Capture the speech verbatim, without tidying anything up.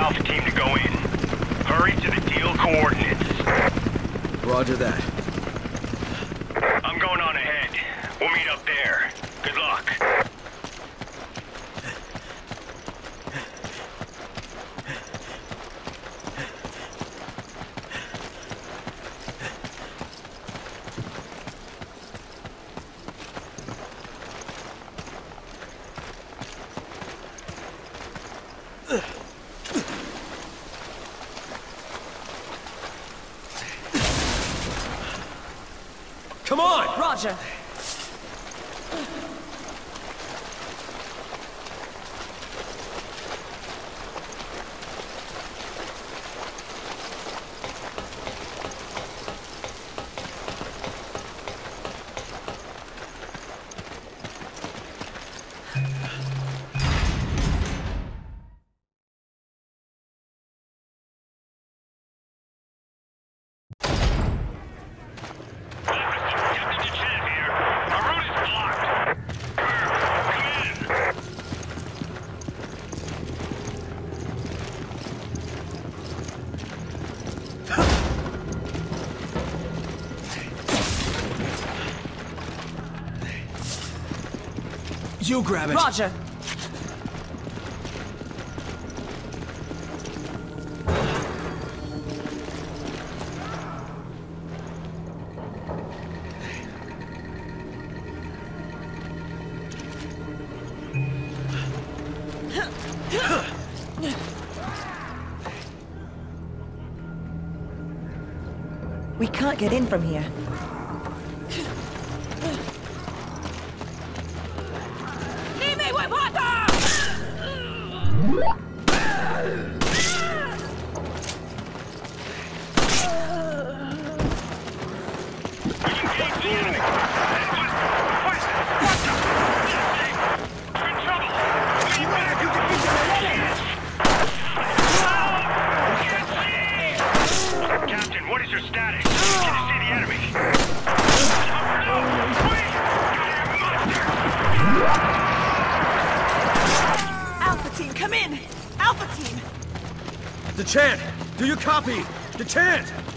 Alpha team to go in. Hurry to the deal coordinates. Roger that. I'm going on ahead. We'll meet up there. Good luck. Come on! Roger. You grab it. Roger. We can't get in from here. Captain, what is your status? Can you see the enemy? Alpha team, come in! Alpha team! DeChant! Do you copy? DeChant!